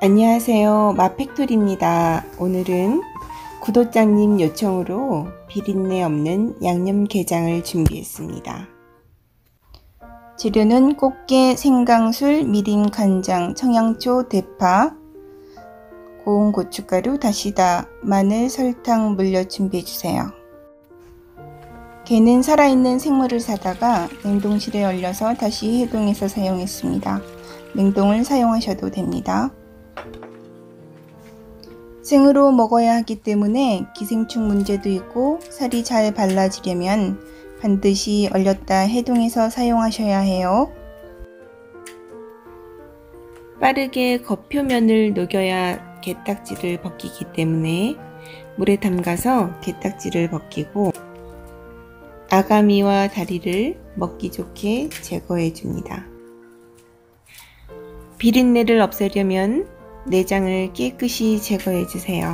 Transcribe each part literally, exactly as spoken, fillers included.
안녕하세요. 마팩토리입니다. 오늘은 구독자님 요청으로 비린내 없는 양념게장을 준비했습니다. 재료는 꽃게, 생강술, 미림, 간장, 청양초, 대파, 고운 고춧가루, 다시다, 마늘, 설탕, 물엿 준비해주세요. 게는 살아있는 생물을 사다가 냉동실에 얼려서 다시 해동해서 사용했습니다. 냉동을 사용하셔도 됩니다. 생으로 먹어야 하기 때문에 기생충 문제도 있고 살이 잘 발라지려면 반드시 얼렸다 해동해서 사용하셔야 해요. 빠르게 겉표면을 녹여야 게딱지를 벗기기 때문에 물에 담가서 게딱지를 벗기고 아가미와 다리를 먹기 좋게 제거해 줍니다. 비린내를 없애려면 내장을 깨끗이 제거해 주세요.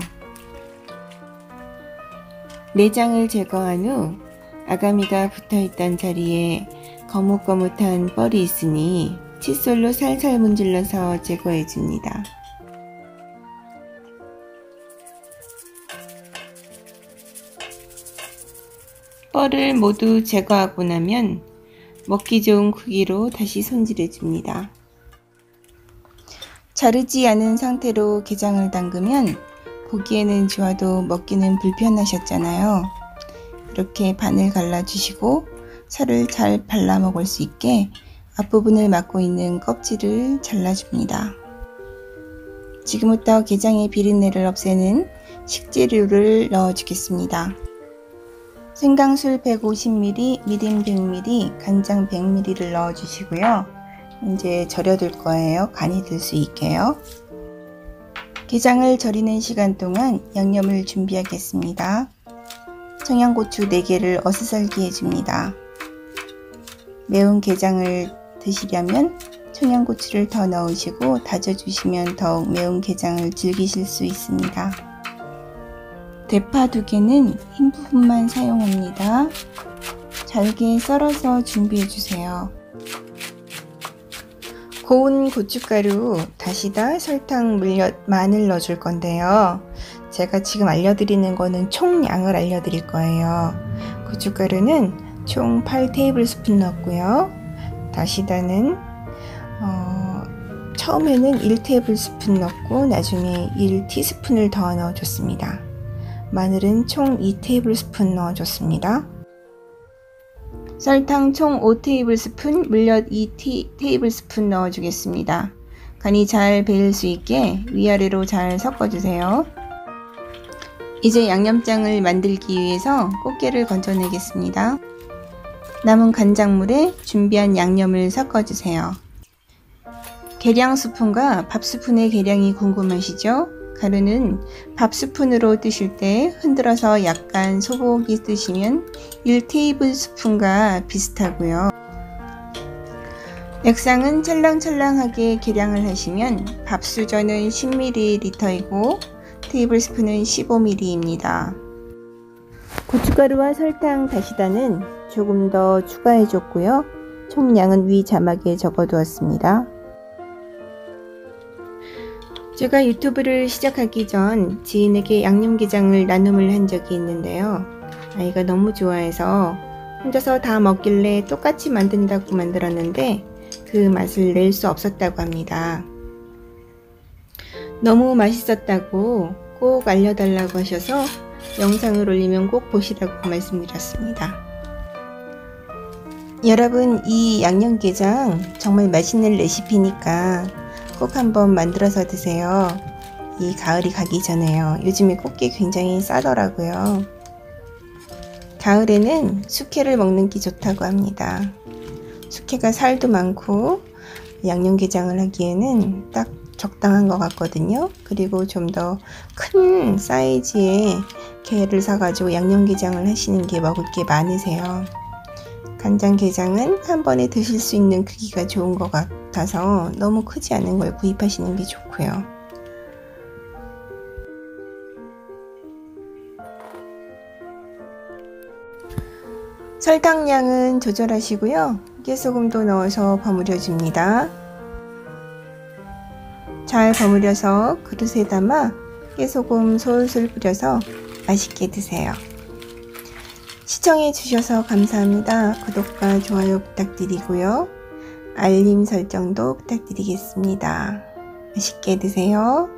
내장을 제거한 후 아가미가 붙어있던 자리에 거뭇거뭇한 뻘이 있으니 칫솔로 살살 문질러서 제거해 줍니다. 뻘을 모두 제거하고 나면 먹기 좋은 크기로 다시 손질해 줍니다. 자르지 않은 상태로 게장을 담그면 보기에는 좋아도 먹기는 불편하셨잖아요. 이렇게 반을 갈라주시고 살을 잘 발라 먹을 수 있게 앞부분을 막고 있는 껍질을 잘라줍니다. 지금부터 게장의 비린내를 없애는 식재료를 넣어주겠습니다. 생강술 백오십 밀리리터, 미림 백 밀리리터, 간장 백 밀리리터를 넣어주시고요. 이제 절여둘 거예요. 간이 들 수 있게요. 게장을 절이는 시간 동안 양념을 준비하겠습니다. 청양고추 네 개를 어슷썰기 해줍니다. 매운 게장을 드시려면 청양고추를 더 넣으시고 다져주시면 더욱 매운 게장을 즐기실 수 있습니다. 대파 두 개는 흰 부분만 사용합니다. 잘게 썰어서 준비해주세요. 고운 고춧가루, 다시다, 설탕, 물엿, 마늘 넣어줄 건데요. 제가 지금 알려드리는 거는 총량을 알려드릴 거예요. 고춧가루는 총 팔 테이블 스푼 넣었고요. 다시다는 어, 처음에는 일 테이블 스푼 넣고 나중에 일 티스푼을 더 넣어줬습니다. 마늘은 총 이 테이블 스푼 넣어줬습니다. 설탕 총 오 테이블 스푼, 물엿 이 테이블 스푼 넣어주겠습니다. 간이 잘 배일 수 있게 위아래로 잘 섞어주세요. 이제 양념장을 만들기 위해서 꽃게를 건져내겠습니다. 남은 간장물에 준비한 양념을 섞어주세요. 계량 스푼과 밥 스푼의 계량이 궁금하시죠? 가루는 밥 스푼으로 뜨실 때 흔들어서 약간 소복이 뜨시면 일 테이블 스푼과 비슷하고요. 액상은 찰랑찰랑하게 계량을 하시면 밥수저는 십 밀리리터이고 테이블 스푼은 십오 밀리리터입니다. 고춧가루와 설탕, 다시다는 조금 더 추가해 줬고요. 총량은 위 자막에 적어 두었습니다. 제가 유튜브를 시작하기 전 지인에게 양념게장을 나눔을 한 적이 있는데요. 아이가 너무 좋아해서 혼자서 다 먹길래 똑같이 만든다고 만들었는데 그 맛을 낼 수 없었다고 합니다. 너무 맛있었다고 꼭 알려달라고 하셔서 영상을 올리면 꼭 보시라고 말씀드렸습니다. 여러분, 이 양념게장 정말 맛있는 레시피니까 꼭 한번 만들어서 드세요. 이 가을이 가기 전에요. 요즘에 꽃게 굉장히 싸더라고요. 가을에는 숙회를 먹는 게 좋다고 합니다. 숙회가 살도 많고 양념게장을 하기에는 딱 적당한 것 같거든요. 그리고 좀 더 큰 사이즈의 게를 사가지고 양념게장을 하시는 게 먹을 게 많으세요. 간장게장은 한 번에 드실 수 있는 크기가 좋은 것 같아서 너무 크지 않은 걸 구입하시는 게 좋고요. 설탕량은 조절하시고요. 깨소금도 넣어서 버무려 줍니다. 잘 버무려서 그릇에 담아 깨소금 솔솔 뿌려서 맛있게 드세요. 시청해 주셔서 감사합니다. 구독과 좋아요 부탁드리고요. 알림 설정도 부탁드리겠습니다. 맛있게 드세요.